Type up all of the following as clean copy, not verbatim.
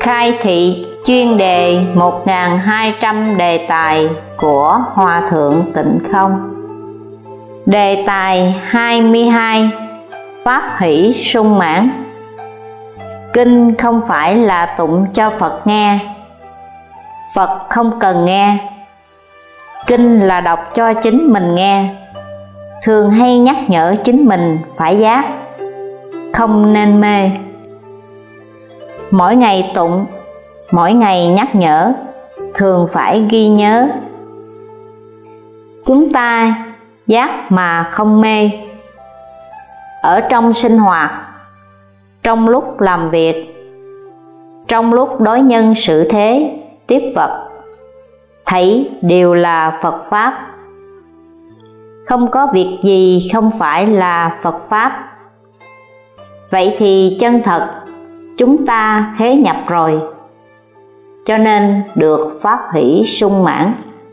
Khai thị chuyên đề 1200 đề tài của Hòa Thượng Tịnh Không. Đề tài 22: Pháp hỷ sung mãn. Kinh không phải là tụng cho Phật nghe, Phật không cần nghe. Kinh là đọc cho chính mình nghe, thường hay nhắc nhở chính mình phải giác, không nên mê. Mỗi ngày tụng, mỗi ngày nhắc nhở, thường phải ghi nhớ. Chúng ta giác mà không mê. Ở trong sinh hoạt, trong lúc làm việc, trong lúc đối nhân xử thế, tiếp vật, thấy đều là Phật Pháp. Không có việc gì không phải là Phật Pháp. Vậy thì chân thật chúng ta khế nhập rồi, cho nên được pháp hỷ sung mãn.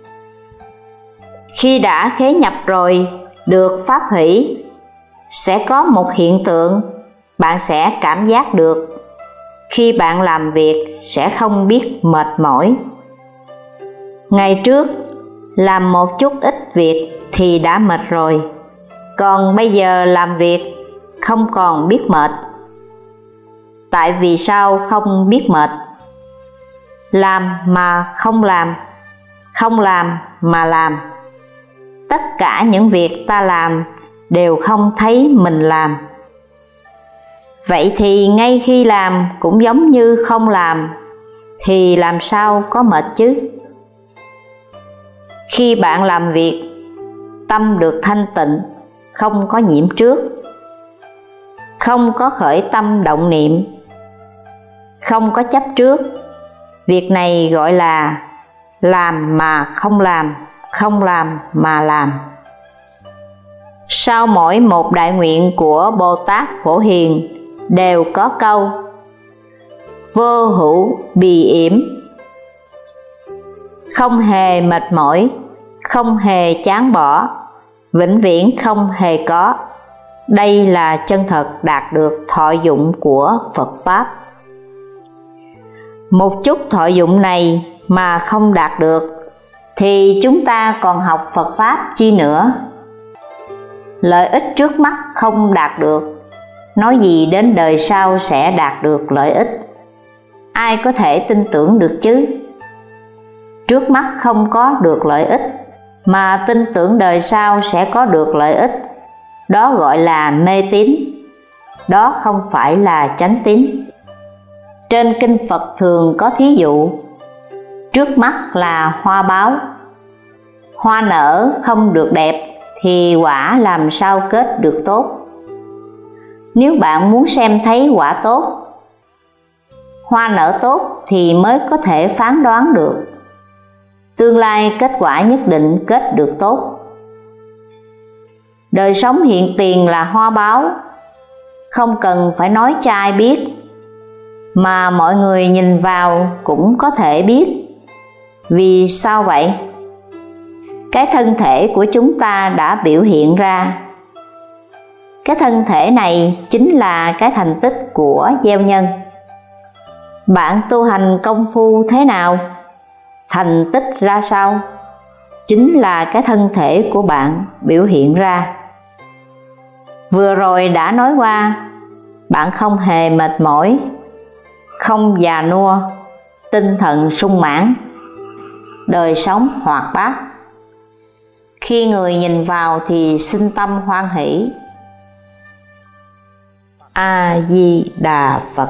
Khi đã khế nhập rồi, được pháp hỷ, sẽ có một hiện tượng bạn sẽ cảm giác được. Khi bạn làm việc sẽ không biết mệt mỏi. Ngày trước làm một chút ít việc thì đã mệt rồi, còn bây giờ làm việc không còn biết mệt. Tại vì sao không biết mệt? Làm mà không làm, không làm mà làm. Tất cả những việc ta làm đều không thấy mình làm. Vậy thì ngay khi làm cũng giống như không làm, thì làm sao có mệt chứ? Khi bạn làm việc, tâm được thanh tịnh, không có nhiễm trước, không có khởi tâm động niệm, không có chấp trước. Việc này gọi là làm mà không làm, không làm mà làm. Sau mỗi một đại nguyện của Bồ Tát Phổ Hiền đều có câu vô hữu bì yểm, không hề mệt mỏi, không hề chán bỏ, vĩnh viễn không hề có. Đây là chân thật đạt được thọ dụng của Phật Pháp. Một chút thọ dụng này mà không đạt được thì chúng ta còn học Phật Pháp chi nữa. Lợi ích trước mắt không đạt được, nói gì đến đời sau sẽ đạt được lợi ích. Ai có thể tin tưởng được chứ? Trước mắt không có được lợi ích mà tin tưởng đời sau sẽ có được lợi ích, đó gọi là mê tín, đó không phải là chánh tín. Trên kinh Phật thường có thí dụ, trước mắt là hoa báo, hoa nở không được đẹp thì quả làm sao kết được tốt. Nếu bạn muốn xem thấy quả tốt, hoa nở tốt thì mới có thể phán đoán được tương lai kết quả nhất định kết được tốt. Đời sống hiện tiền là hoa báo, không cần phải nói cho ai biết, mà mọi người nhìn vào cũng có thể biết. Vì sao vậy? Cái thân thể của chúng ta đã biểu hiện ra. Cái thân thể này chính là cái thành tích của gieo nhân. Bạn tu hành công phu thế nào? Thành tích ra sao? Chính là cái thân thể của bạn biểu hiện ra. Vừa rồi đã nói qua, bạn không hề mệt mỏi, không già nua, tinh thần sung mãn, đời sống hoạt bát. Khi người nhìn vào thì sinh tâm hoan hỷ. A Di Đà Phật.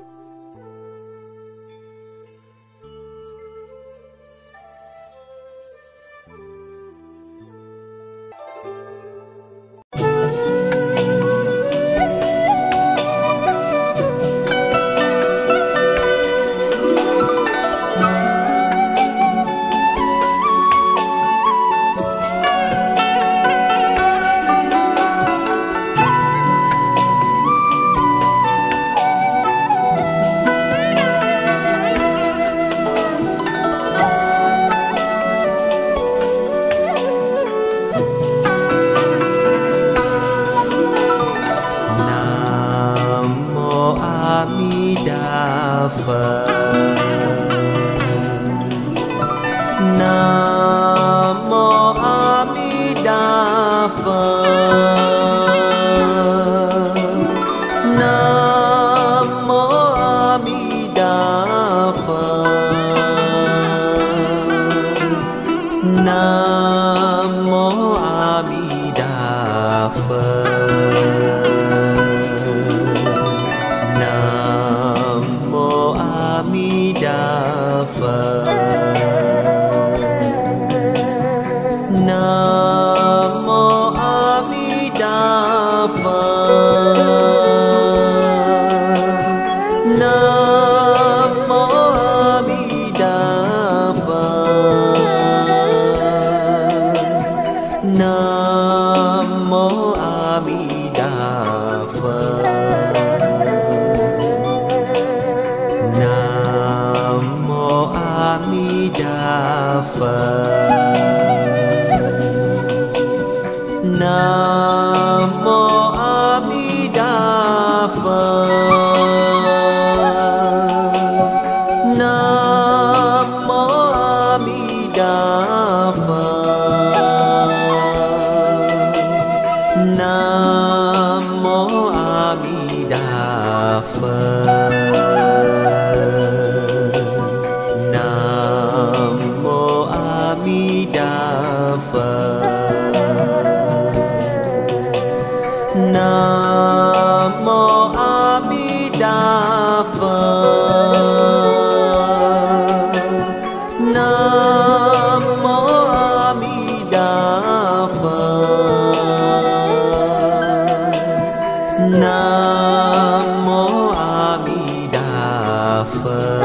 A Di Đà Phật. Nam mô A Di Đà Phật. Nam mô A Di Đà Phật. Nam mô A Di Đà Phật. Nam mô A Di Đà Phật. Nam mô A Di Đà Phật. Nam mô A Di Đà Phật. Nam mô A Di Đà Phật. Nam mô A Di Đà Phật. Nam mô A Di Đà Phật. Nam mô A Di Đà Phật. Nam mô A Di Đà Phật. Nam mô A Di Đà Phật. Nam mô A Di Đà Phật. Nam mô A Di Đà Phật. Nam mô A Di Đà Phật.